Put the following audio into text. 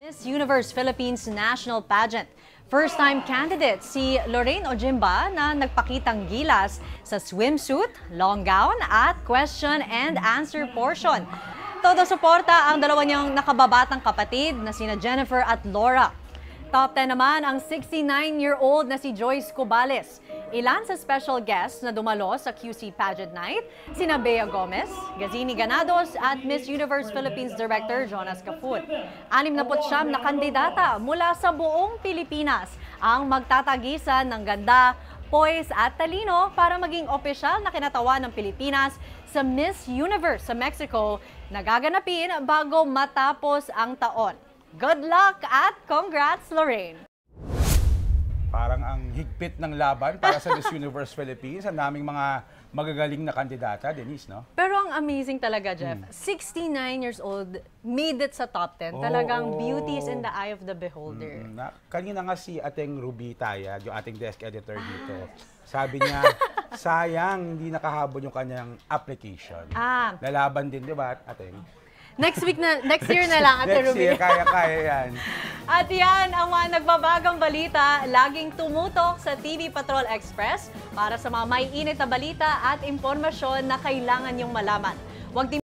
Miss Universe Philippines National Pageant. First-time candidate si Lorraine Ojimba na nagpakitang gilas sa swimsuit, long gown at question and answer portion. Todo suporta ang dalawa niyang nakababatang kapatid na sina Jennifer at Laura. Top 10 naman ang 69-year-old na si Joyce Cubales. Ilan sa special guests na dumalo sa QC Pageant Night, sina Bea Gomez, Gazini Ganados at Miss Universe Philippines Director Jonas Cafut. 69 na kandidata mula sa buong Pilipinas ang magtatagisan ng ganda, poise at talino para maging opisyal na kinatawan ng Pilipinas sa Miss Universe sa Mexico na gaganapin bago matapos ang taon. Good luck at congrats, Lorraine! Parang ang higpit ng laban para sa Miss Universe Philippines. Ang daming mga magagaling na kandidata, Denise, no? Pero ang amazing talaga, Jeff, 69 years old, made it sa top 10. Talagang beauty is in the eye of the beholder. Kanina nga si Ateng Ruby Tayag, yung ating desk editor dito, sabi niya, sayang hindi nakahabol yung kanyang application. Lalaban din, di ba, Ateng? Next year na lang, Ate Ruby. Next year, kaya yan. At yan ang mga nagbabagang balita. Laging tumutok sa TV Patrol Express para sa mga may init na balita at impormasyon na kailangan niyong malaman. Huwag